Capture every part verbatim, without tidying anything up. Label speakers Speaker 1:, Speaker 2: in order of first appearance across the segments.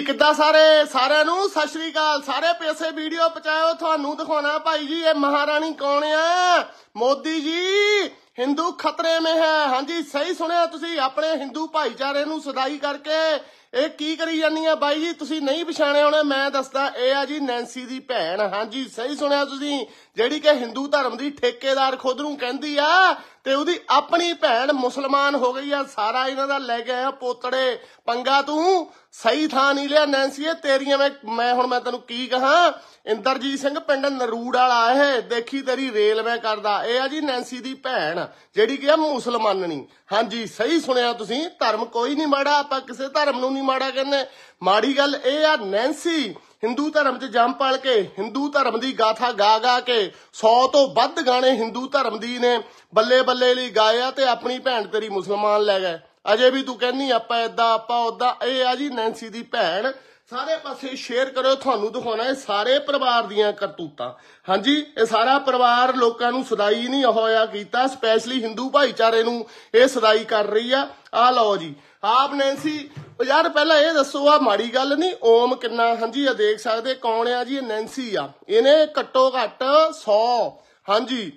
Speaker 1: किद्दां सारे सारिਆਂ ਨੂੰ ਸਤਿ ਸ਼੍ਰੀ ਅਕਾਲ। ਸਾਰੇ ਪੈਸੇ ਵੀਡੀਓ ਪਹੁੰਚਾਓ, ਤੁਹਾਨੂੰ ਦਿਖਾਉਣਾ ਭਾਈ ਜੀ ਇਹ ਮਹਾਰਾਣੀ ਕੌਣ ਆ। ਮੋਦੀ ਜੀ हिंदू खतरे में है। हाँ जी सही सुनिया तुसी। अपने हिंदू भाईचारे नूं सदाई करके ਇਹ ਕੀ ਕਰੀ ਜਾਂਦੀ ਆ ਬਾਈ ਜੀ। ਤੁਸੀਂ ਨਹੀਂ ਪਛਾਣਿਆ ਹੋਣਾ, ਮੈਂ ਦੱਸਦਾ ਇਹ ਆ ਜੀ ਨੈਂਸੀ ਦੀ ਭੈਣ। ਹਾਂਜੀ ਸਹੀ ਸੁਣਿਆ ਤੁਸੀਂ, ਜਿਹੜੀ ਕਿ ਹਿੰਦੂ ਧਰਮ ਦੀ ਠੇਕੇਦਾਰ ਖੁਦ ਨੂੰ ਕਹਿੰਦੀ ਆ ਤੇ ਉਹਦੀ ਆਪਣੀ ਭੈਣ ਮੁਸਲਮਾਨ ਹੋ ਗਈ ਆ। ਸਾਰਾ ਇਹਨਾਂ ਦਾ ਲੈ ਗਿਆ ਪੋਤੜੇ ਪੰਗਾ। ਤੂੰ ਸਹੀ ਥਾਂ ਨਹੀਂ ਲਿਆ ਨੈਂਸੀਏ ਤੇਰੀਆਂ। ਮੈਂ ਮੈਂ ਹੁਣ ਮੈਂ ਤੈਨੂੰ ਕੀ ਕਹਾਂ। ਇੰਦਰਜੀਤ ਸਿੰਘ ਪਿੰਡ ਨਰੂੜ ਵਾਲਾ ਇਹ ਦੇਖੀ ਤੇਰੀ ਰੇਲ ਮੈਂ ਕਰਦਾ। ਇਹ ਆ ਜੀ ਨੈਂਸੀ ਦੀ ਭੈਣ ਜਿਹੜੀ ਕਿ ਆ ਮੁਸਲਮਾਨਣੀ। ਹਾਂਜੀ ਸਹੀ ਸੁਣਿਆ ਤੁਸੀਂ। ਧਰਮ ਕੋਈ ਨਹੀਂ ਮਾੜਾ, ਆਪਾਂ ਕਿਸੇ ਧਰਮ ਨੂੰ ਨਹੀਂ ਮਾੜਾ ਕਹਿੰਦੇ। ਮਾੜੀ ਗੱਲ ਇਹ ਆ ਨੈਂਸੀ ਹਿੰਦੂ ਧਰਮ 'ਚ ਜੰਮ ਪਲ ਕੇ ਹਿੰਦੂ ਧਰਮ ਦੀ ਗਾਥਾ ਗਾ ਗਾ ਕੇ ਸੌ ਤੋਂ ਵੱਧ ਗਾਣੇ ਹਿੰਦੂ ਧਰਮ ਦੀ ਨੇ ਬੱਲੇ ਬੱਲੇ ਲਈ ਗਾਏ ਆ ਤੇ ਆਪਣੀ ਭੈਣ ਤੇਰੀ ਮੁਸਲਮਾਨ ਲੈ ਗਏ। ਅਜੇ ਵੀ ਤੂੰ ਕਹਿੰਦੀ ਆਪਾਂ ਏਦਾਂ ਆਪਾਂ ਓਦਾਂ। ਇਹ ਆ ਜੀ ਨੈਂਸੀ ਦੀ ਭੈਣ। ਸਾਰੇ ਪਾਸੇ ਸ਼ੇਅਰ ਕਰੋ, ਤੁਹਾਨੂੰ ਦਿਖਾਉਣਾ ਇਹ ਸਾਰੇ ਪਰਿਵਾਰ ਦੀਆਂ ਕਰਤੂਤਾਂ। ਹਾਂਜੀ ਇਹ ਸਾਰਾ ਪਰਿਵਾਰ ਲੋਕਾਂ ਨੂੰ ਸਦਾਈ ਨਹੀਂ ਹੋਇਆ ਕੀਤਾ, ਸਪੈਸ਼ਲੀ ਹਿੰਦੂ ਭਾਈਚਾਰੇ ਨੂੰ ਇਹ ਸਦਾਈ ਕਰ ਰਹੀ ਆ। ਆ ਲਓ ਜੀ ਆਪ ਨੈਂਸੀ। ਯਾਰ ਪਹਿਲਾਂ ਇਹ ਦੱਸੋ ਆ ਮਾੜੀ ਗੱਲ ਨਹੀਂ ਓਮ ਕਿੰਨਾ। ਹਾਂਜੀ ਆ ਦੇਖ ਸਕਦੇ ਕੌਣ ਆ ਜੀ, ਇਹ ਨੈਂਸੀ ਆ। ਇਹਨੇ ਘੱਟੋ ਘੱਟ ਸੌ ਹਾਂਜੀ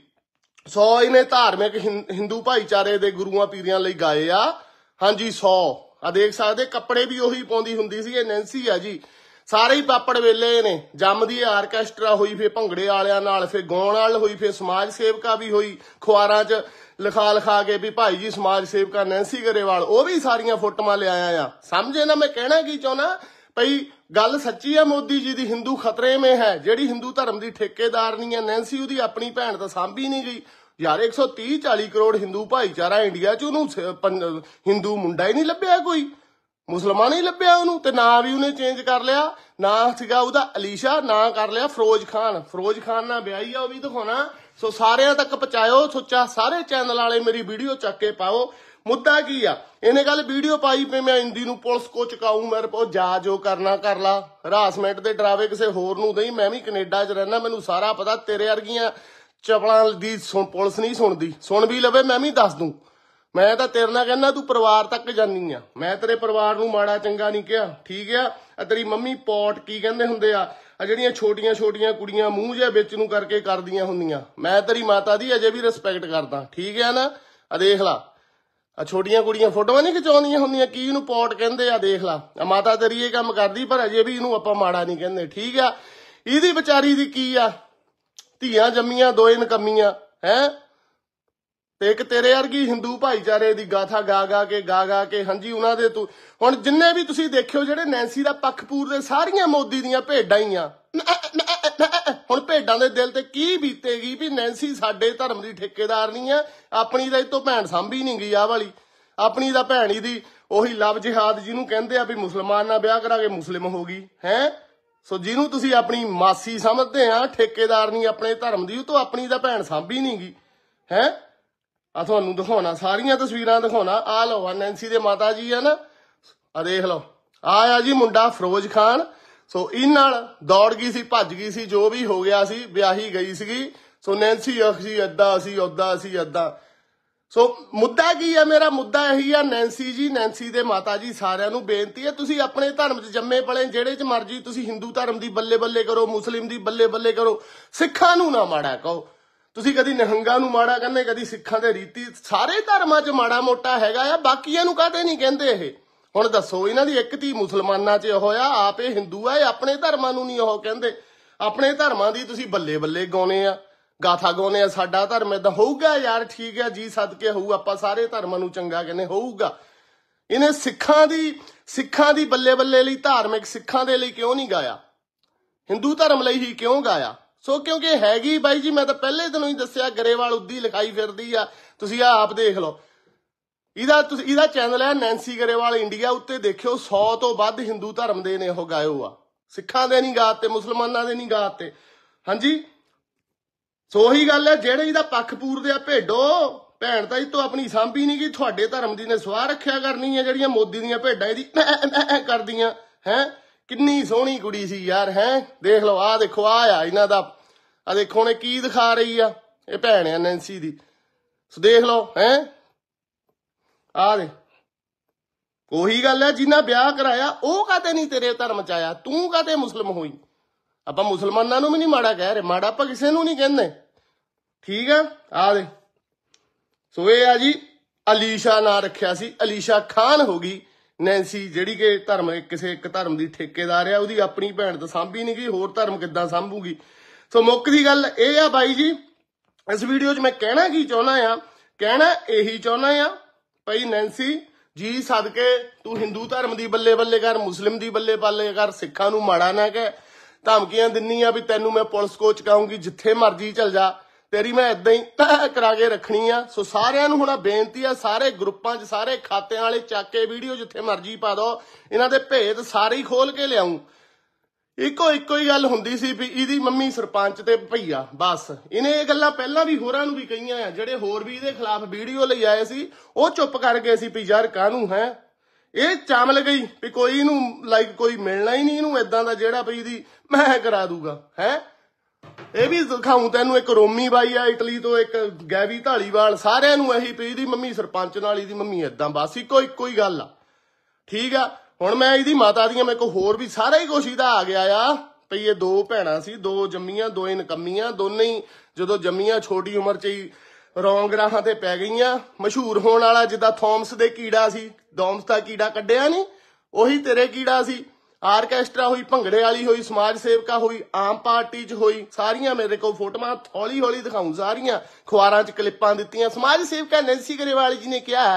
Speaker 1: ਸੌ ਇਹਨੇ ਧਾਰਮਿਕ ਹਿੰਦੂ ਭਾਈਚਾਰੇ ਦੇ ਗੁਰੂਆਂ ਪੀਰੀਆਂ ਲਈ ਗਾਏ ਆ। ਹਾਂਜੀ ਸੌ ਆ ਦੇਖ ਸਕਦੇ। ਕੱਪੜੇ ਵੀ ਉਹੀ ਪਾਉਂਦੀ ਹੁੰਦੀ ਸੀ। ਇਹ ਨੈਂਸੀ ਆ ਜੀ। ਸਾਰੇ ਹੀ ਪਾਪੜ ਵੇਲੇ ਨੇ। ਜੰਮਦੀ ਆਰਕੈਸਟਰਾ ਹੋਈ, ਫਿਰ ਭੰਗੜੇ ਵਾਲਿਆਂ ਨਾਲ, ਫਿਰ ਗਾਉਣ ਵਾਲ ਹੋਈ, ਫਿਰ ਸਮਾਜ ਸੇਵਕਾ ਵੀ ਹੋਈ। ਅਖਬਾਰਾਂ 'ਚ ਲਿਖਾ ਲਿਖਾ ਕੇ ਵੀ ਭਾਈ ਜੀ ਸਮਾਜ ਸੇਵਕਾ ਨੈਂਸੀ ਗਰੇਵਾਲ। ਉਹ ਵੀ ਸਾਰੀਆਂ ਫੋਟੋਆਂ ਲਿਆਇਆ ਆ। ਸਮਝੇ ਨਾ ਮੈਂ ਕਹਿਣਾ ਕੀ ਚਾਹੁੰਦਾ। ਭਈ ਗੱਲ ਸੱਚੀ ਆ ਮੋਦੀ ਜੀ ਦੀ। ਹਿੰਦੂ ਖਤਰੇ ਮੇ ਹੈ। ਜਿਹੜੀ ਹਿੰਦੂ ਧਰਮ ਦੀ ਠੇਕੇਦਾਰ ਨਹੀਂ ਆ ਨੈਂਸੀ, ਉਹਦੀ ਆਪਣੀ ਭੈਣ ਤਾਂ ਸਾਂਭੀ ਨਹੀਂ ਗਈ। ਯਾਰ ਇੱਕ ਸੌ ਤੀਹ ਚਾਲੀ ਕਰੋੜ ਹਿੰਦੂ ਭਾਈਚਾਰਾ ਇੰਡੀਆ 'ਚ, ਉਹਨੂੰ ਹਿੰਦੂ ਮੁੰਡਾ ਹੀ ਨਹੀਂ ਲੱਭਿਆ, ਕੋਈ ਮੁਸਲਮਾਨ ਹੀ ਲੱਭਿਆ ਉਹਨੂੰ। ਤੇ ਨਾਂ ਵੀ ਉਹਨੇ ਚੇਂਜ ਕਰ ਲਿਆ। ਨਾਂ ਸੀਗਾ ਉਹਦਾ ਅਲੀਸ਼ਾ, ਨਾਂ ਕਰ ਲਿਆ ਫਿਰੋਜ਼ ਖਾਨ। ਫਿਰੋਜ਼ ਖਾਨ ਨਾਲ ਵਿਆਹੀ ਆ, ਉਹ ਵੀ ਦਿਖਾਉਣਾ। ਸੋ ਸਾਰਿਆਂ ਤੱਕ ਪਹੁੰਚਾਇਓ ਸੁੱਚਾ। ਸਾਰੇ ਚੈਨਲ ਵਾਲੇ ਮੇਰੀ ਵੀਡੀਓ ਚੱਕ ਕੇ ਪਾਓ। ਮੁੱਦਾ ਕੀ ਆ, ਇਹਨੇ ਕੱਲ ਵੀਡੀਓ ਪਾਈ ਪਈ ਮੈਂ ਇੰਦੀ ਨੂੰ ਪੁਲਿਸ ਕੋ ਚੁਕਾਊ, ਮੇਰੇ ਕੋ ਜਾ ਜੋ ਕਰਨਾ ਕਰ ਲਾ। ਹਰਾਸਮੈਂਟ ਦੇ ਡਰਾਵੇ ਕਿਸੇ ਹੋਰ ਨੂੰ ਦਈ। ਮੈਂ ਵੀ ਕੈਨੇਡਾ 'ਚ ਰਹਿਣਾ, ਮੈਨੂੰ ਸਾਰਾ ਪਤਾ। ਤੇਰੇ ਵਰਗੀਆਂ ਚਪਲਾਂ ਦੀ ਪੁਲਿਸ ਨਹੀਂ ਸੁਣਦੀ। ਸੁਣ ਵੀ ਲਵੇ ਮੈਂ ਵੀ ਦੱਸ ਦੂੰ। ਮੈਂ ਤਾਂ ਤੇਰੇ ਨਾਲ ਕਹਿੰਦਾ ਤੂੰ ਪਰਿਵਾਰ ਤੱਕ ਜਾਨੀ ਆ। ਮੈਂ ਤੇਰੇ ਪਰਿਵਾਰ ਨੂੰ ਮਾੜਾ ਚੰਗਾ ਨਹੀਂ ਕਿਹਾ, ਠੀਕ ਆ। ਤੇਰੀ ਮੰਮੀ ਪੌਟ ਕੀ ਕਹਿੰਦੇ ਹੁੰਦੇ ਆ, ਆ ਜਿਹੜੀਆਂ ਛੋਟੀਆਂ ਛੋਟੀਆਂ ਕੁੜੀਆਂ ਮੂੰਹ ਜਿਹਾ ਵਿੱਚ ਨੂੰ ਕਰਕੇ ਕਰਦੀਆਂ ਹੁੰਦੀਆਂ, ਮੈਂ ਤੇਰੀ ਮਾਤਾ ਦੀ ਅਜੇ ਵੀ ਰਿਸਪੈਕਟ ਕਰਦਾ, ਠੀਕ ਆ ਨਾ। ਆ ਦੇਖ ਲਾ ਆ ਛੋਟੀਆਂ ਕੁੜੀਆਂ ਫੋਟੋਆਂ ਨਹੀਂ ਖਿਚਾਉਂਦੀਆਂ ਹੁੰਦੀਆਂ, ਕੀ ਇਹਨੂੰ ਪੌਟ ਕਹਿੰਦੇ ਆ। ਦੇਖ ਲਾ ਆ ਮਾਤਾ ਤੇਰੀ ਇਹ ਕੰਮ ਕਰਦੀ, ਪਰ ਅਜੇ ਵੀ ਇਹਨੂੰ ਆਪਾਂ ਮਾੜਾ ਨਹੀਂ ਕਹਿੰਦੇ, ਠੀਕ ਆ। ਇਹਦੀ ਵਿਚਾਰੀ ਦੀ ਕੀ ਆ, ਧੀਆਂ ਜੰਮੀਆਂ ਦੋਏ ਨਕਮੀਆਂ ਹੈ। ਤੇ ਇੱਕ ਤੇਰੇ ਵਰਗੀ ਹਿੰਦੂ ਭਾਈਚਾਰੇ ਦੀ ਗਾਥਾ ਗਾ ਗਾ ਕੇ ਗਾ ਗਾ ਕੇ। ਹਾਂਜੀ ਉਹਨਾਂ ਦੇ ਤੂੰ ਹੁਣ ਜਿੰਨੇ ਵੀ ਤੁਸੀਂ ਦੇਖਿਓ ਜਿਹੜੇ ਨੈਂਸੀ ਦਾ ਪੱਖ ਪੂਰਦੇ, ਸਾਰੀਆਂ ਮੋਦੀ ਦੀਆਂ ਭੇਡਾਂ ਹੀ ਆ। ਹੁਣ ਭੇਡਾਂ ਦੇ ਦਿਲ ਤੇ ਕੀ ਬੀਤੇਗੀ ਵੀ ਨੈਂਸੀ ਸਾਡੇ ਧਰਮ ਦੀ ਠੇਕੇਦਾਰ ਨਹੀਂ ਆ। ਆਪਣੀ ਤਾਂ ਇਤੋਂ ਭੈਣ ਸਾਂਭੀ ਨਹੀਂ ਗਈ। ਆਹ ਵਾਲੀ ਆਪਣੀ ਦਾ ਭੈਣ ਹੀ ਦੀ ਉਹੀ ਲਵ ਜਿਹਾਦ ਜਿਹਨੂੰ ਕਹਿੰਦੇ ਆ ਵੀ ਮੁਸਲਮਾਨ ਨਾਲ ਵਿਆਹ ਕਰਾ ਕੇ ਮੁਸਲਿਮ ਹੋ ਗਈ ਹੈ। ਸੋ ਜਿਹਨੂੰ ਤੁਸੀਂ ਆਪਣੀ ਮਾਸੀ ਸਮਝਦੇ ਆ, ਠੇਕੇਦਾਰ ਨਹੀਂ ਆਪਣੇ ਧਰਮ ਦੀ, ਉਹ ਤੋਂ ਆਪਣੀ ਦਾ ਭੈਣ ਸਾਂਭੀ ਨਹੀਂ ਗਈ ਹੈ। ਆ ਤੁਹਾਨੂੰ ਦਿਖਾਉਣਾ, ਸਾਰੀਆਂ ਤਸਵੀਰਾਂ ਦਿਖਾਉਣਾ। ਆ ਲਓ ਆ ਨੈਂਸੀ ਦੇ ਮਾਤਾ ਜੀ ਆ ਨਾ, ਆ ਦੇਖ ਲਓ। ਆ ਆ ਜੀ ਮੁੰਡਾ ਫਿਰੋਜ਼ ਖਾਨ। ਸੋ ਇਹ ਨਾਲ ਦੌੜ ਗਈ ਸੀ, ਭੱਜ ਗਈ ਸੀ, ਜੋ ਵੀ ਹੋ ਗਿਆ ਸੀ, ਵਿਆਹੀ ਗਈ ਸੀਗੀ। ਸੋ ਨੈਂਸੀ ਅਸੀਂ ਏਦਾਂ ਅਸੀਂ ਓਦਾਂ ਅਸੀਂ ਏਦਾਂ। ਸੋ ਮੁੱਦਾ ਕੀ ਆ, ਮੇਰਾ ਮੁੱਦਾ ਇਹੀ ਆ ਨੈਂਸੀ ਜੀ, ਨੈਂਸੀ ਦੇ ਮਾਤਾ ਜੀ, ਸਾਰਿਆਂ ਨੂੰ ਬੇਨਤੀ ਹੈ ਤੁਸੀਂ ਆਪਣੇ ਧਰਮ 'ਚ ਜੰਮੇ ਪਲੇ, ਜਿਹੜੇ 'ਚ ਮਰਜੀ ਤੁਸੀਂ ਹਿੰਦੂ ਧਰਮ ਦੀ ਬੱਲੇ ਬੱਲੇ ਕਰੋ, ਮੁਸਲਿਮ ਦੀ ਬੱਲੇ ਬੱਲੇ ਕਰੋ, ਸਿੱਖਾਂ ਨੂੰ ਨਾ ਮਾੜਾ ਕਹੋ। ਤੁਸੀਂ ਕਦੀ ਨਿਹੰਗਾਂ ਨੂੰ ਮਾੜਾ ਕਹਿੰਦੇ, ਕਦੀ ਸਿੱਖਾਂ ਦੇ ਰੀਤੀ। ਸਾਰੇ ਧਰਮਾਂ 'ਚ ਮਾੜਾ ਮੋਟਾ ਹੈਗਾ ਆ, ਬਾਕੀਆਂ ਨੂੰ ਕਾਹਤੇ ਨਹੀਂ ਕਹਿੰਦੇ ਇਹ। ਹੁਣ ਦੱਸੋ, ਇਹਨਾਂ ਦੀ ਇੱਕ ਧੀ ਮੁਸਲਮਾਨਾਂ 'ਚ ਹੋਇਆ, ਆਪ ਇਹ ਹਿੰਦੂ ਆ, ਇਹ ਆਪਣੇ ਧਰਮਾਂ ਨੂੰ ਨਹੀਂ ਉਹ ਕਹਿੰਦੇ। ਆਪਣੇ ਧਰਮਾਂ ਦੀ ਤੁਸੀਂ ਬੱਲੇ ਬੱਲੇ ਗਾਉਣੇ ਆ, ਗਾਥਾ ਗਾਉਣੇ ਆ। ਸਾਡਾ ਧਰਮ ਏਦਾਂ ਹੋਊਗਾ ਯਾਰ, ਠੀਕ ਆ ਜੀ, ਸਦਕੇ ਹੋਊ, ਆਪਾਂ ਸਾਰੇ ਧਰਮਾਂ ਨੂੰ ਚੰਗਾ ਕਹਿੰਦੇ ਹੋਊਗਾ। ਇਹਨੇ ਸਿੱਖਾਂ ਦੀ ਸਿੱਖਾਂ ਦੀ ਬੱਲੇ ਬੱਲੇ ਲਈ, ਧਾਰਮਿਕ ਸਿੱਖਾਂ ਦੇ ਲਈ ਕਿਉਂ ਨਹੀਂ ਗਾਇਆ, ਹਿੰਦੂ ਧਰਮ ਲਈ ਹੀ ਕਿਉਂ ਗਾਇਆ। ਸੋ ਕਿਉਂਕਿ ਹੈਗੀ ਬਾਈ ਜੀ, ਮੈਂ ਤਾਂ ਪਹਿਲੇ ਦਿਨੋਂ ਹੀ ਦੱਸਿਆ ਗਰੇਵਾਲ ਉੱਦੀ ਲਿਖਾਈ ਫਿਰਦੀ ਆ। ਤੁਸੀਂ ਆ ਆਪ ਦੇਖ ਲਓ, ਇਹਦਾ ਤੁਸੀਂ ਇਹਦਾ ਚੈਨਲ ਹੈ ਨੈਂਸੀ ਗਰੇਵਾਲ ਇੰਡੀਆ, ਉੱਤੇ ਦੇਖਿਓ ਸੌ ਤੋਂ ਵੱਧ ਹਿੰਦੂ ਧਰਮ ਦੇ ਨੇ ਉਹ ਗਾਇਓ ਆ। ਸਿੱਖਾਂ ਦੇ ਨਹੀਂ ਗਾਤੇ, ਮੁਸਲਮਾਨਾਂ ਦੇ ਨਹੀਂ ਗਾਤੇ। ਹਾਂਜੀ ਸੋ ਉਹੀ ਗੱਲ ਹੈ, ਜਿਹੜੇ ਇਹਦਾ ਪੱਖ ਪੂਰਦੇ ਆ ਭੇਡੋ, ਭੈਣ ਤਾਂ ਇਹ ਤੋਂ ਆਪਣੀ ਸਾਂਭੀ ਨਹੀਂ ਗਈ। ਤੁਹਾਡੇ ਧਰਮ ਦੀ ਨੇ ਸਵਾਹ ਰੱਖਿਆ ਕਰਨੀ ਹੈ, ਜਿਹੜੀਆਂ ਮੋਦੀ ਦੀਆਂ ਭੇਡਾਂ ਇਹਦੀ ਕਰਦੀਆਂ ਹੈ। ਕਿੰਨੀ ਸੋਹਣੀ ਕੁੜੀ ਸੀ ਯਾਰ ਹੈ। ਦੇਖ ਲਓ ਆਹ ਦੇਖੋ, ਆ ਆ ਇਹਨਾਂ ਦਾ, ਆ ਦੇਖੋ ਉਹਨੇ ਕੀ ਦਿਖਾ ਰਹੀ ਆ। ਇਹ ਭੈਣ ਆ ਨੈਂਸੀ ਦੀ। ਸੋ ਦੇਖ ਲਓ ਹੈ, ਆ ਦੇ ਉਹੀ ਗੱਲ ਹੈ, ਜਿਨ੍ਹਾਂ ਵਿਆਹ ਕਰਾਇਆ ਉਹ ਕਾਤੇ ਨਹੀਂ ਤੇਰੇ ਧਰਮ ਚ ਆਇਆ, ਤੂੰ ਕਾਤੇ ਮੁਸਲਮ ਹੋਈ। ਆਪਾਂ ਮੁਸਲਮਾਨਾਂ ਨੂੰ ਵੀ ਨਹੀਂ ਮਾੜਾ ਕਹਿ ਰਹੇ, ਮਾੜਾ ਆਪਾਂ ਕਿਸੇ ਨੂੰ ਨਹੀਂ ਕਹਿੰਦੇ, ਠੀਕ ਆ। ਆ ਦੇ ਸੋ ਇਹ ਆ ਜੀ, ਅਲੀਸ਼ਾ ਨਾਂ ਰੱਖਿਆ ਸੀ, ਅਲੀਸ਼ਾ ਖਾਨ ਹੋ ਗਈ ਨੈਂਸੀ, ਜਿਹੜੀ ਕਿ ਧਰਮ ਕਿਸੇ ਇੱਕ ਧਰਮ ਦੀ ਠੇਕੇਦਾਰ ਆ, ਉਹਦੀ ਆਪਣੀ ਭੈਣ ਤਾਂ ਸਾਂਭੀ ਨਹੀਂ ਗਈ, ਹੋਰ ਧਰਮ ਕਿੱਦਾਂ ਸਾਂਭੂਗੀ। ਸੋ ਮੁੱਖ ਦੀ ਗੱਲ ਇਹ ਆ ਬਾਈ ਜੀ, ਇਸ ਵੀਡੀਓ 'ਚ ਮੈਂ ਕਹਿਣਾ ਕੀ ਚਾਹੁੰਦਾ ਆ, ਕਹਿਣਾ ਇਹੀ ਚਾਹੁੰਦਾ ਆ ਭਾਈ ਨੈਂਸੀ ਜੀ ਸਦਕੇ ਤੂੰ ਹਿੰਦੂ ਧਰਮ ਦੀ ਬੱਲੇ ਬੱਲੇ ਕਰ, ਮੁਸਲਿਮ ਦੀ ਬੱਲੇ ਬੱਲੇ ਕਰ, ਸਿੱਖਾਂ ਨੂੰ ਮਾੜਾ ਨਾ ਕਹਿ। ਧਮਕੀਆਂ ਦਿੰਨੀ ਆ ਵੀ ਤੈਨੂੰ ਮੈਂ ਪੁਲਿਸ ਕੋਲ ਚੁਕਾਉਂਗੀ, ਜਿੱਥੇ ਮਰਜ਼ੀ ਚਲ ਜਾ, ਤੇਰੀ ਮੈਂ ਏਦਾਂ ਹੀ ਕਰਾ ਕੇ ਰੱਖਣੀ ਆ। ਸੋ ਸਾਰਿਆਂ ਨੂੰ ਹੁਣ ਬੇਨਤੀ ਆ, ਸਾਰੇ ਗਰੁੱਪਾਂ 'ਚ ਸਾਰੇ ਖਾਤਿਆਂ ਵਾਲੇ ਚੱਕ ਕੇ ਵੀਡੀਓ ਜਿੱਥੇ ਮਰਜ਼ੀ ਪਾ ਦੋ, ਇਹਨਾਂ ਦੇ ਭੇਦ ਸਾਰੇ ਹੀ ਖੋਲ ਕੇ ਲਿਆਉਂ। ਇੱਕੋ ਇੱਕੋ ਹੀ ਗੱਲ ਹੁੰਦੀ ਸੀ ਵੀ ਇਹਦੀ ਮੰਮੀ ਸਰਪੰਚ ਤੇ ਭਈਆ, ਬਸ ਇਹਨੇ ਇਹ ਗੱਲਾਂ ਪਹਿਲਾਂ ਵੀ ਹੋਰਾਂ ਨੂੰ ਵੀ ਕਹੀਆਂ ਆ, ਜਿਹੜੇ ਹੋਰ ਵੀ ਇਹਦੇ ਖਿਲਾਫ ਵੀਡੀਓ ਲਈ ਆਏ ਸੀ ਉਹ ਚੁੱਪ ਕਰ ਗਏ ਸੀ ਵੀ ਯਾਰ ਕਾਹਨੂੰ ਹੈ ਇਹ ਚਾਮਲ ਗਈ ਵੀ ਕੋਈ ਇਹਨੂੰ ਲਾਈਕ ਕੋਈ ਮਿਲਣਾ ਹੀ ਨਹੀਂ ਇਹਨੂੰ ਏਦਾਂ ਦਾ ਜਿਹੜਾ ਵੀ ਇਹਦੀ ਮੈਂ ਕਰਾ ਦੂਗਾ ਹੈ। ਇਹ ਵੀ ਦਿਖਾਉਂ ਤੈਨੂੰ, ਇੱਕ ਰੋਮੀ ਬਾਈ ਆ ਇਟਲੀ ਤੋਂ, ਇੱਕ ਗੈਵੀ ਢਾਲੀਵਾਲ, ਸਾਰਿਆਂ ਨੂੰ ਇਹੀ ਵੀ ਇਹਦੀ ਮੰਮੀ ਸਰਪੰਚ ਨਾਲ ਇਹਦੀ ਮੰਮੀ ਏਦਾਂ, ਬਸ ਇੱਕੋ ਇੱਕੋ ਹੀ ਗੱਲ ਆ, ਠੀਕ ਆ। ਹੁਣ ਮੈਂ ਇਹਦੀ ਮਾਤਾ ਦੀਆਂ ਮੇਰੇ ਕੋਲ ਹੋਰ ਵੀ ਸਾਰਾ ਹੀ ਕੁਛ ਇਹਦਾ ਆ ਗਿਆ ਆ ਭਈ ਇਹ ਦੋ ਭੈਣਾਂ ਸੀ, ਦੋ ਜੰਮੀਆਂ ਦੋਏ ਨਕੰਮੀਆਂ, ਦੋਨੇ ਹੀ ਜਦੋਂ ਜੰਮੀਆਂ ਛੋਟੀ ਉਮਰ 'ਚ ਹੀ ਰੌਂਗ ਰਾਹਾਂ ਤੇ ਪੈ ਗਈਆਂ। ਮਸ਼ਹੂਰ ਹੋਣ ਵਾਲਾ ਜਿੱਦਾਂ ਥੋਮਸ ਦੇ ਕੀੜਾ ਸੀ, ਡੋਮਸ ਦਾ ਕੀੜਾ ਕੱਢਿਆ ਨਹੀਂ, ਉਹੀ ਤੇਰੇ ਕੀੜਾ ਸੀ। ਆਰਕੈਸਟਰਾ ਹੋਈ, ਭੰਗੜੇ ਵਾਲੀ ਹੋਈ, ਸਮਾਜ ਸੇਵਕਾ ਹੋਈ, ਆਮ ਪਾਰਟੀ 'ਚ ਹੋਈ, ਸਾਰੀਆਂ ਮੇਰੇ ਕੋਲ ਫੋਟੋਆਂ ਹੌਲੀ ਹੌਲੀ ਦਿਖਾਉਂ, ਸਾਰੀਆਂ ਅਖਬਾਰਾਂ 'ਚ ਕਲਿੱਪਾਂ ਦਿੱਤੀਆਂ। ਸਮਾਜ ਸੇਵਕਾ ਨੈਂਸੀ ਗਰੇਵਾਲ ਜੀ ਨੇ ਕਿਹਾ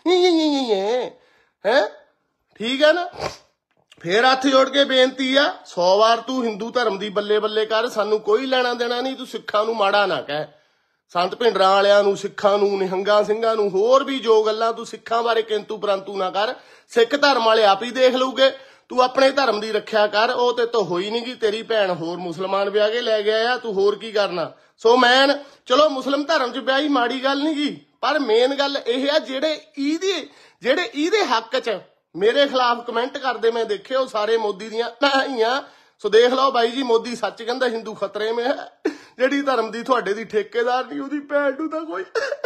Speaker 1: ਹੈ, ਠੀਕ ਹੈ ਨਾ। ਫੇਰ ਹੱਥ ਜੋੜ ਕੇ ਬੇਨਤੀ ਆ, ਸੌ ਵਾਰ ਤੂੰ ਹਿੰਦੂ ਧਰਮ ਦੀ ਬੱਲੇ ਬੱਲੇ ਕਰ, ਸਾਨੂੰ ਕੋਈ ਲੈਣਾ ਦੇਣਾ ਨਹੀਂ, ਤੂੰ ਸਿੱਖਾਂ ਨੂੰ ਮਾੜਾ ਨਾ ਕਹਿ, ਸੰਤ ਭਿੰਡਰਾਂ ਵਾਲਿਆਂ ਨੂੰ, ਸਿੱਖਾਂ ਨੂੰ, ਨਿਹੰਗਾਂ ਸਿੰਘਾਂ ਨੂੰ, ਹੋਰ ਵੀ ਜੋ ਗੱਲਾਂ ਤੂੰ ਸਿੱਖਾਂ ਬਾਰੇ ਕਿੰਤੂ ਪਰੰਤੂ ਨਾ ਕਰ। ਸਿੱਖ ਧਰਮ ਵਾਲੇ ਆਪ ਹੀ ਦੇਖ ਲਊਗੇ, ਤੂੰ ਆਪਣੇ ਧਰਮ ਦੀ ਰੱਖਿਆ ਕਰ। ਉਹ ਤੇ ਤੋਂ ਹੋਈ ਨਹੀਂ ਗੀ, ਤੇਰੀ ਭੈਣ ਹੋਰ ਮੁਸਲਮਾਨ ਵਿਆਹ ਕੇ ਲੈ ਗਿਆ ਆ, ਤੂੰ ਹੋਰ ਕੀ ਕਰਨਾ। ਸੋ ਮੈਨ ਚਲੋ ਮੁਸਲਿਮ ਧਰਮ 'ਚ ਵਿਆਹੀ ਮਾੜੀ ਗੱਲ ਨਹੀਂ ਗੀ, ਪਰ ਮੇਨ ਗੱਲ ਇਹ ਆ ਜਿਹੜੇ ਇਹਦੇ ਜਿਹੜੇ ਇਹਦੇ ਹੱਕ 'ਚ ਮੇਰੇ ਖਿਲਾਫ ਕਮੈਂਟ ਕਰਦੇ ਮੈਂ ਦੇਖੇ, ਉਹ ਸਾਰੇ ਮੋਦੀ ਦੀਆਂ ਨਾਹੀਆਂ। ਸੋ ਦੇਖ ਲਓ ਬਾਈ ਜੀ, ਮੋਦੀ ਸੱਚ ਕਹਿੰਦਾ ਹਿੰਦੂ ਖਤਰੇ ਮੇ ਹੈ, ਜਿਹੜੀ ਧਰਮ ਦੀ ਤੁਹਾਡੇ ਦੀ ਠੇਕੇਦਾਰ ਨਹੀਂ, ਉਹਦੀ ਭੈਣ ਨੂੰ ਤਾਂ ਕੋਈ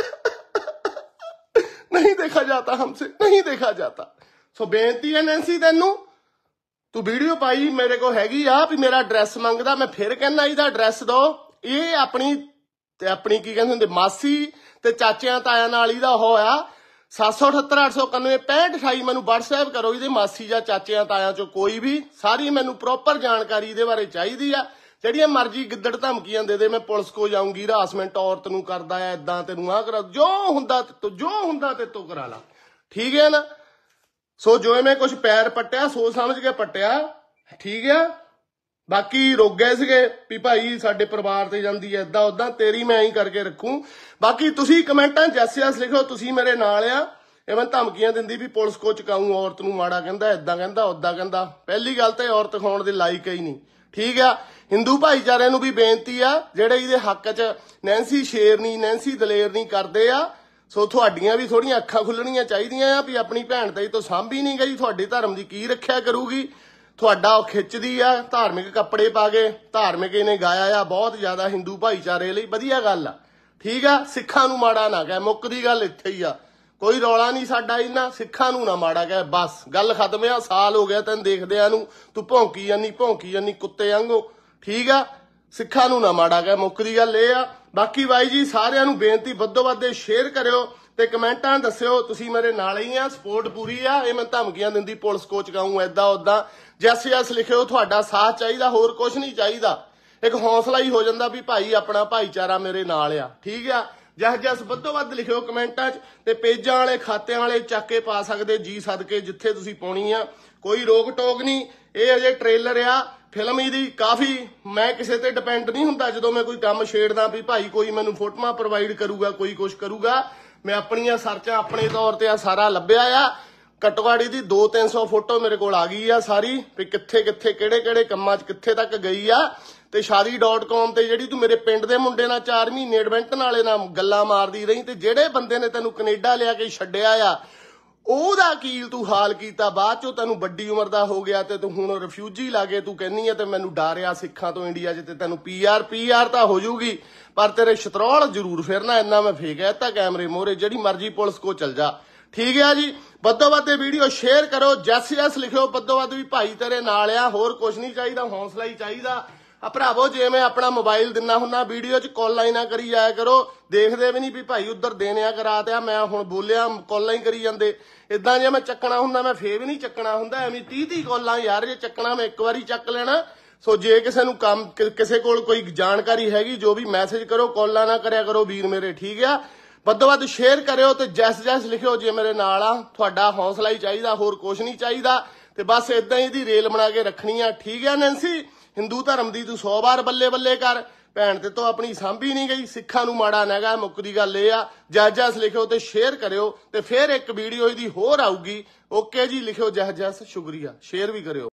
Speaker 1: ਨਹੀਂ ਦੇਖਾ ਜਾਤਾ, ਹਮਸੇ ਨਹੀਂ ਦੇਖਾ ਜਾਤਾ। ਸੋ ਬੇਨਤੀ ਹੈ ਨੈਂਸੀ ਤੈਨੂੰ, ਤੂੰ ਵੀਡੀਓ ਪਾਈ ਮੇਰੇ ਕੋਲ ਹੈਗੀ ਆ ਵੀ ਮੇਰਾ ਐਡਰੈਸ ਮੰਗਦਾ, ਮੈਂ ਫਿਰ ਕਹਿੰਦਾ ਇਹਦਾ ਐਡਰੈਸ ਦੋ। ਇਹ ਆਪਣੀ ਤੇ ਆਪਣੀ ਕੀ ਕਹਿੰਦੇ ਹੁੰਦੇ ਮਾਸੀ ਤੇ ਚਾਚਿਆਂ ਤਾਇਆਂ ਨਾਲ ਇਹਦਾ ਹੋਇਆ ਸੱਤ ਸੌ ਅਠੱਤਰ ਅੱਠ ਸੌ ਇਕਾਨਵੇਂ ਪੈਂਹਠ ਅਠਾਈ ਮੈਨੂੰ ਵਟਸਐਪ ਕਰੋ, ਇਹਦੇ ਮਾਸੀ ਜਾਂ ਚਾਚਿਆਂ ਤਾਇਆਂ ਚੋਂ ਕੋਈ ਵੀ, ਸਾਰੀ ਮੈਨੂੰ ਪ੍ਰੋਪਰ ਜਾਣਕਾਰੀ ਇਹਦੇ ਬਾਰੇ ਚਾਹੀਦੀ ਆ। ਜਿਹੜੀਆਂ ਮਰਜ਼ੀ ਗਿੱਦੜ ਧਮਕੀਆਂ ਦੇ ਦੇ, ਮੈਂ ਪੁਲਿਸ ਕੋ ਜਾਊਂਗੀ, ਹਰਾਸਮੈਂਟ ਔਰਤ ਨੂੰ ਕਰਦਾ ਆ, ਏਦਾਂ ਤੈਨੂੰ ਆਹ ਕਰਾ, ਜੋ ਹੁੰਦਾ ਤੇ ਜੋ ਹੁੰਦਾ ਤੇ ਤੂੰ ਕਰਾ ਲਾ, ਠੀਕ ਹੈ ਨਾ। ਸੋ ਜੋ ਮੈਂ ਕੁਛ ਪੈਰ ਪੱਟਿਆ ਸੋਚ ਸਮਝ ਕੇ ਪੱਟਿਆ, ਠੀਕ ਆ। ਬਾਕੀ ਰੁਕ ਗਏ ਸੀਗੇ ਵੀ ਭਾਈ ਸਾਡੇ ਪਰਿਵਾਰ ਤੇ ਜਾਂਦੀ ਹੈ ਏਦਾਂ ਉਦਾਂ, ਤੇਰੀ ਮੈਂ ਹੀ ਕਰਕੇ ਰੱਖੂ। ਬਾਕੀ ਤੁਸੀਂ ਕਮੈਂਟਾਂ ਜੈਸੇ ਜੈਸ ਲਿਖੋ, ਤੁਸੀਂ ਮੇਰੇ ਨਾਲ ਆ। ਇਹ ਮੈਂ ਧਮਕੀਆਂ ਦਿੰਦੀ ਵੀ ਪੁਲਿਸ ਕੋ ਚੁਕਾਊਂ, ਔਰਤ ਨੂੰ ਮਾੜਾ ਕਹਿੰਦਾ, ਏਦਾਂ ਕਹਿੰਦਾ, ਉਦਾਂ ਕਹਿੰਦਾ। ਪਹਿਲੀ ਗੱਲ ਤਾਂ ਔਰਤ ਖਾਉਣ ਦੇ ਲਾਇਕ ਹੀ ਨਹੀਂ, ਠੀਕ ਆ। ਹਿੰਦੂ ਭਾਈਚਾਰੇ ਨੂੰ ਵੀ ਬੇਨਤੀ ਆ, ਜਿਹੜੇ ਇਹਦੇ ਹੱਕ 'ਚ ਨੈਂਸੀ ਸ਼ੇਰਨੀ ਨੈਂਸੀ ਦਲੇਰਨੀ ਕਰਦੇ ਆ, ਸੋ ਤੁਹਾਡੀਆਂ ਵੀ ਥੋੜੀਆਂ ਅੱਖਾਂ ਖੁੱਲਣੀਆਂ ਚਾਹੀਦੀਆਂ ਆ ਵੀ ਆਪਣੀ ਭੈਣ ਤੇ ਤੋਂ ਸਾਂਭੀ ਨਹੀਂ ਗਈ, ਤੁਹਾਡੇ ਧਰਮ ਦੀ ਕੀ ਰੱਖਿਆ ਕਰੂਗੀ। ਤੁਹਾਡਾ ਉਹ ਖਿੱਚਦੀ ਆ ਧਾਰਮਿਕ ਕੱਪੜੇ ਪਾ ਕੇ, ਧਾਰਮਿਕ ਇਹਨੇ ਗਾਇਆ ਆ ਬਹੁਤ ਜ਼ਿਆਦਾ ਹਿੰਦੂ ਭਾਈਚਾਰੇ ਲਈ, ਵਧੀਆ ਗੱਲ ਆ, ਠੀਕ ਆ। ਸਿੱਖਾਂ ਨੂੰ ਮਾੜਾ ਨਾ ਕਹਿ, ਮੁੱਕਦੀ ਗੱਲ ਇੱਥੇ ਹੀ ਆ, ਕੋਈ ਰੌਲਾ ਨਹੀਂ ਸਾਡਾ ਇਹਨਾਂ, ਸਿੱਖਾਂ ਨੂੰ ਨਾ ਮਾੜਾ ਕਹਿ, ਬਸ ਗੱਲ ਖਤਮ ਆ। ਸਾਲ ਹੋ ਗਿਆ ਤੈਨੂੰ ਦੇਖਦਿਆਂ ਨੂੰ, ਤੂੰ ਭੌਂਕੀ ਜਾਨੀ ਭੌਂਕੀ ਜਾਨੀ ਕੁੱਤੇ ਵਾਂਗੂ, ਠੀਕ ਆ। ਸਿੱਖਾਂ ਨੂੰ ਨਾ ਮਾੜਾ ਕਹਿ, ਮੁੱਕਦੀ ਗੱਲ ਇਹ ਆ। ਬਾਕੀ ਬਾਈ ਜੀ ਸਾਰਿਆਂ ਨੂੰ ਬੇਨਤੀ, ਵੱਧੋ ਵੱਧ ਸ਼ੇਅਰ ਕਰਿਓ ਤੇ ਕਮੈਂਟਾਂ ਦੱਸਿਓ, ਤੁਸੀਂ ਮੇਰੇ ਨਾਲ ਹੀ ਆ, ਸਪੋਰਟ ਪੂਰੀ ਆ। ਇਹ ਮੈਂ ਧਮਕੀਆਂ ਦਿੰਦੀ ਪੁਲਿਸ ਕੋ ਚੁਕਾਊਂ, ਏਦਾਂ ਉਦਾਂ, ਜੈਸੇ ਜੈਸ ਲਿਖਿਓ, ਤੁਹਾਡਾ ਸਾਥ ਚਾਹੀਦਾ, ਹੋਰ ਕੁਛ ਨਹੀਂ ਚਾਹੀਦਾ। ਇੱਕ ਹੌਸਲਾ ਹੀ ਹੋ ਜਾਂਦਾ ਵੀ ਭਾਈ ਆਪਣਾ ਭਾਈਚਾਰਾ ਮੇਰੇ ਨਾਲ ਆ, ਠੀਕ ਆ। ਜਸ ਜਸ ਵੱਧੋ ਵੱਧ ਲਿਖਿਓ ਕਮੈਂਟਾਂ 'ਚ, ਤੇ ਪੇਜਾਂ ਵਾਲੇ ਖਾਤਿਆਂ ਵਾਲੇ ਚੱਕ ਕੇ ਪਾ ਸਕਦੇ ਜੀ ਸਦਕੇ, ਜਿੱਥੇ ਤੁਸੀਂ ਪਾਉਣੀ ਆ, ਕੋਈ ਰੋਕ ਟੋਕ ਨਹੀਂ। ਇਹ ਅਜੇ ਟ੍ਰੇਲਰ ਆ ਫਿਲਮ ਇਹਦੀ, ਕਾਫੀ ਮੈਂ ਕਿਸੇ ਤੇ ਡਿਪੈਂਡ ਨਹੀਂ ਹੁੰਦਾ। ਜਦੋਂ ਮੈਂ ਕੋਈ ਕੰਮ ਛੇੜਦਾ ਵੀ ਭਾਈ ਕੋਈ ਮੈਨੂੰ ਫੋਟੋਆਂ ਪ੍ਰੋਵਾਈਡ ਕਰੂਗਾ, ਕੋਈ ਕੁਛ ਕਰੂਗਾ, ਮੈਂ ਆਪਣੀਆਂ ਸਰਚਾਂ ਆਪਣੇ ਤੌਰ ਤੇ ਆ ਸਾਰਾ ਲੱਭਿਆ ਆ। ਕਟਵਾੜੀ ਦੀ ਦੋ ਤਿੰਨ ਸੌ ਫੋਟੋ ਮੇਰੇ ਕੋਲ ਆ ਗਈ ਆ ਸਾਰੀ, ਵੀ ਕਿੱਥੇ ਕਿੱਥੇ ਕਿਹੜੇ ਕਿਹੜੇ ਕੰਮਾਂ 'ਚ ਕਿੱਥੇ ਤੱਕ ਗਈ ਆ। ਤੇ ਸ਼ਾਦੀ ਡਾਟ ਕਾਮ ਤੇ ਜਿਹੜੀ ਤੂੰ ਮੇਰੇ ਪਿੰਡ ਦੇ ਮੁੰਡੇ ਨਾਲ ਚਾਰ ਮਹੀਨੇ ਐਡਵੈਂਟਨ ਵਾਲੇ ਨਾਲ ਗੱਲਾਂ ਮਾਰਦੀ ਰਹੀ, ਤੇ ਜਿਹੜੇ ਬੰਦੇ ਨੇ ਤੈਨੂੰ ਕੈਨੇਡਾ ਲਿਆ ਕੇ ਛੱਡਿਆ ਆ, ਉਹਦਾ ਕੀਲ ਤੂੰ ਹਾਲ ਕੀਤਾ, ਬਾਅਦ ਚੋਂ ਤੈਨੂੰ ਵੱਡੀ ਉਮਰ ਦਾ ਹੋ ਗਿਆ ਤੇ ਤੂੰ ਹੁਣ ਰਿਫਿਊਜੀ ਲਾ ਕੇ ਤੂੰ ਕਹਿੰਦੀ ਆ ਤੇ ਮੈਨੂੰ ਡਰ ਆ ਸਿੱਖਾਂ ਤੋਂ ਇੰਡੀਆ 'ਚ, ਤੇ ਤੈਨੂੰ ਪੀ ਆਰ ਪੀ ਆਰ ਤਾਂ ਹੋ ਜੂਗੀ, ਪਰ ਤੇਰੇ ਸ਼ਤਰੌਲ ਜ਼ਰੂਰ ਫਿਰਨਾ। ਇੰਨਾ ਮੈਂ ਫੇਕ ਐ ਤਾਂ ਕੈਮਰੇ ਮੋਹਰੇ, ਜਿਹੜੀ ਮਰਜ਼ੀ ਪੁਲਿਸ ਕੋ ਚਲ ਜਾ, ਠੀਕ ਹੈ ਜੀ। ਵੱਧੋ ਵੱਧ ਇਹ ਵੀਡੀਓ ਸ਼ੇਅਰ ਕਰੋ, ਜੈਸ ਜੈਸ ਲਿਖਿਓ ਵੱਧੋ ਵੱਧ ਵੀ ਭਾਈ ਤੇਰੇ ਨਾਲ ਆ, ਹੋਰ ਕੁਝ ਨਹੀਂ ਚਾਹੀਦਾ, ਹੌਸਲਾ ਹੀ ਚਾਹੀਦਾ ਆ ਭਰਾਵੋ। ਜੇ ਮੈਂ ਆਪਣਾ ਮੋਬਾਈਲ ਦਿੰਨਾ ਹੁੰਨਾ ਵੀਡੀਓ 'ਚ ਕਾਲਾਂ ਹੀ ਨਾ ਕਰੀ ਜਾਇਆ ਕਰੋ, ਦੇਖਦੇ ਵੀ ਨਹੀਂ ਵੀ ਭਾਈ ਉੱਧਰ ਦੇਣਿਆ ਕਰਾ ਤਿਆ, ਮੈਂ ਹੁਣ ਬੋਲਿਆ ਕਾਲਾਂ ਹੀ ਕਰੀ ਜਾਂਦੇ। ਇਦਾਂ ਜੇ ਮੈਂ ਚੱਕਣਾ ਹੁੰਦਾ ਮੈਂ ਫੇਰ ਵੀ ਨਹੀਂ ਚੱਕਣਾ ਹੁੰਦਾ, ਐਵੇਂ ਤੀਹ ਤੀਹ ਕਾਲਾਂ ਯਾਰ, ਜੇ ਚੱਕਣਾ ਮੈਂ ਇੱਕ ਵਾਰੀ ਚੱਕ ਲੈਣਾ। ਸੋ ਜੇ ਕਿਸੇ ਨੂੰ ਕੰਮ ਕਿਸੇ ਕੋਲ ਕੋਈ ਜਾਣਕਾਰੀ ਹੈਗੀ ਜੋ ਵੀ ਮੈਸੇਜ ਕਰੋ, ਕਾਲਾਂ ਨਾ ਕਰਿਆ ਕਰੋ ਵੀਰ ਮੇਰੇ, ਠੀਕ ਆ। ਵੱਧੋ ਵੱਧ ਸ਼ੇਅਰ ਕਰਿਓ ਤੇ ਜੈਸ ਜੈਸ ਲਿਖਿਓ ਜੇ ਮੇਰੇ ਨਾਲ ਆ, ਤੁਹਾਡਾ ਹੌਸਲਾ ਹੀ ਚਾਹੀਦਾ, ਹੋਰ ਕੁਝ ਨਹੀਂ ਚਾਹੀਦਾ। ਤੇ ਬਸ ਇਦਾਂ ਹੀ ਦੀ ਰੇਲ ਬਣਾ ਕੇ ਰੱਖਣੀ ਆ, ਠੀਕ ਆ ਨੈਂਸੀ। ਹਿੰਦੂ ਧਰਮ ਦੀ ਤੂੰ ਸੌ ਵਾਰ ਬੱਲੇ ਬੱਲੇ ਕਰ, ਭੈਣ ਤੇ ਤੋਂ ਆਪਣੀ ਸਾਂਭੀ ਨਹੀਂ ਗਈ, ਸਿੱਖਾਂ ਨੂੰ ਮਾੜਾ ਨਹੀਂਗਾ, ਮੁੱਕਦੀ ਗੱਲ ਇਹ ਆ। ਜੈਸ ਜੈਸ ਲਿਖਿਓ ਤੇ ਸ਼ੇਅਰ ਕਰਿਓ, ਤੇ ਫਿਰ ਇੱਕ ਵੀਡੀਓ ਇਹਦੀ ਹੋਰ ਆਊਗੀ। ਓਕੇ ਜੀ, ਲਿਖਿਓ ਜੈਸ ਜੈਸ, ਸ਼ੁਕਰੀਆ, ਸ਼ੇਅਰ ਵੀ ਕਰਿਓ।